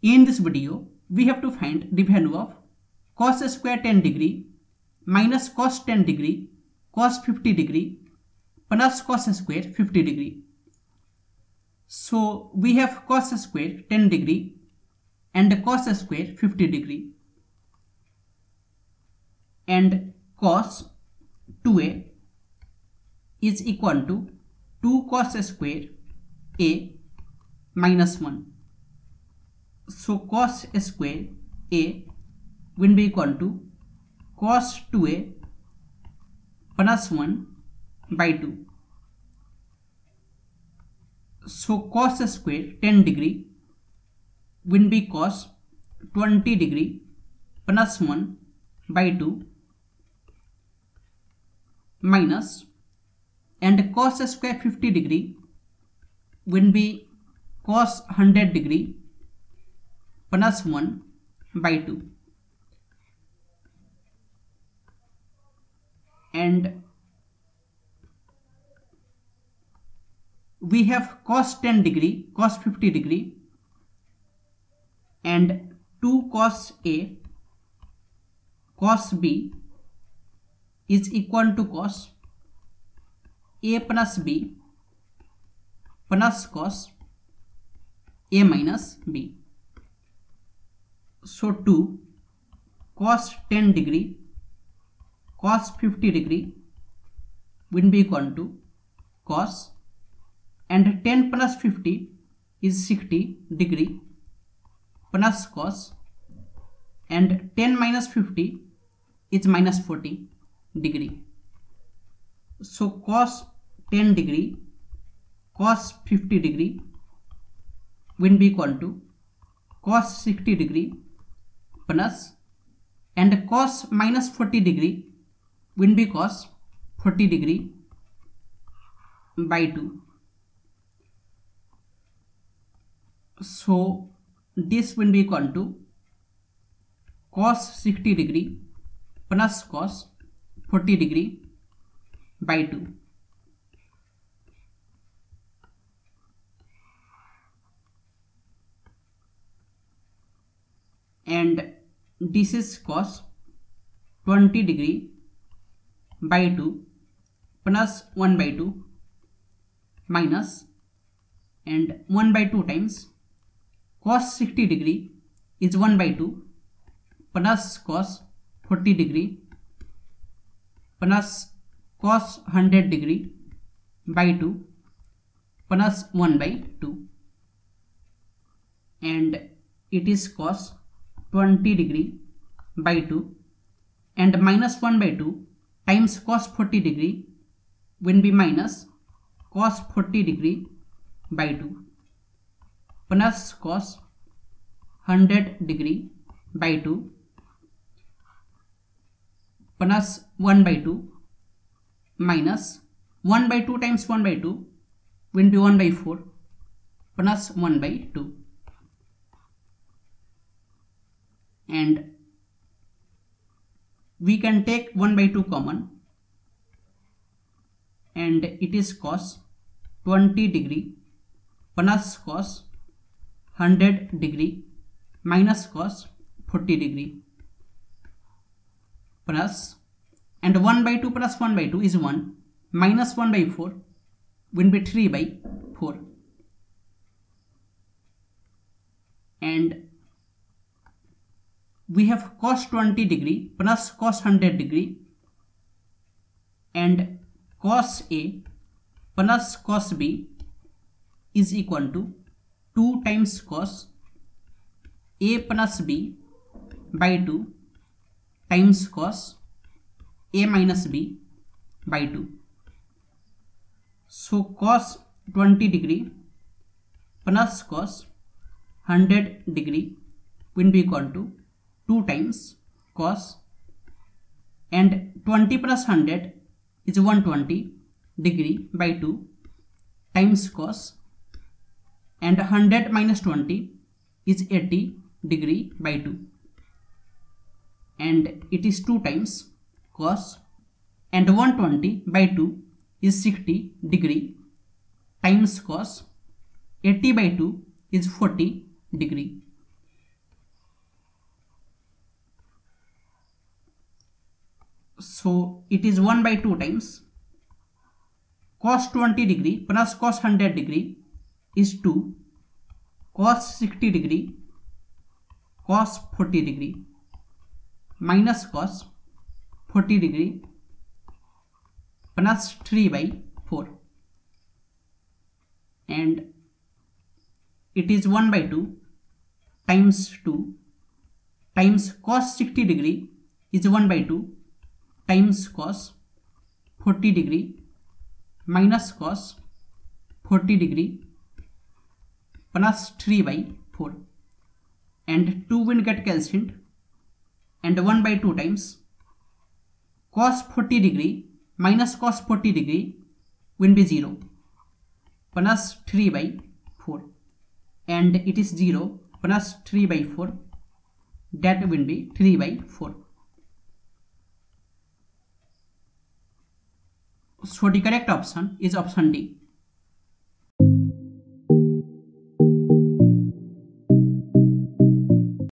In this video, we have to find the value of cos square 10 degree minus cos 10 degree cos 50 degree plus cos square 50 degree. So we have cos square 10 degree and cos square 50 degree, and cos 2a is equal to 2 cos square a minus 1. So cos square a will be equal to cos 2a plus 1 by 2. So cos square 10 degree will be cos 20 degree plus 1 by 2 minus, and cos square 50 degree will be cos 100 degree plus 1 by 2, and we have cos 10 degree cos 50 degree and 2 cos a cos b is equal to cos a plus b plus cos a minus b. So 2 cos 10 degree cos 50 degree will be equal to cos, and 10 plus 50 is 60 degree plus cos, and 10 minus 50 is minus 40 degree. So cos 10 degree cos 50 degree will be equal to cos 60 degree plus, and cos minus 40 degree will be cos 40 degree by 2. So this will be equal to cos 60 degree plus cos 40 degree by 2. And this is cos 20 degree by 2 plus 1 by 2 minus, and 1 by 2 times cos 60 degree is 1 by 2 plus cos 40 degree plus cos 100 degree by 2 plus 1 by 2, and it is cos 20 degree by 2, and minus 1 by 2 times cos 40 degree will be minus cos 40 degree by 2 plus cos 100 degree by 2 plus 1 by 2 minus 1 by 2 times 1 by 2 will be 1 by 4 plus 1 by 2, and we can take 1 by 2 common, and it is cos 20 degree plus cos 100 degree minus cos 40 degree plus, and 1 by 2 plus 1 by 2 is 1 minus 1 by 4 will be 3 by 4, and we have cos 20 degree plus cos 100 degree and cos a plus cos b is equal to 2 times cos a plus b by 2 times cos a minus b by 2. So cos 20 degree plus cos 100 degree will be equal to 2 times cos, and 20 plus 100 is 120 degree by 2 times cos, and 100 minus 20 is 80 degree by 2, and it is 2 times cos, and 120 by 2 is 60 degree times cos, 80 by 2 is 40 degree. So it is 1 by 2 times cos 20 degree plus cos 100 degree is 2, cos 60 degree cos 40 degree minus cos 40 degree plus 3 by 4, and it is 1 by 2 times 2 times cos 60 degree is 1 by 2 times cos 40 degree minus cos 40 degree plus 3 by 4, and 2 will get cancelled, and 1 by 2 times cos 40 degree minus cos 40 degree will be 0 plus 3 by 4, and it is 0 plus 3 by 4, that will be 3 by 4. So the correct option is option D.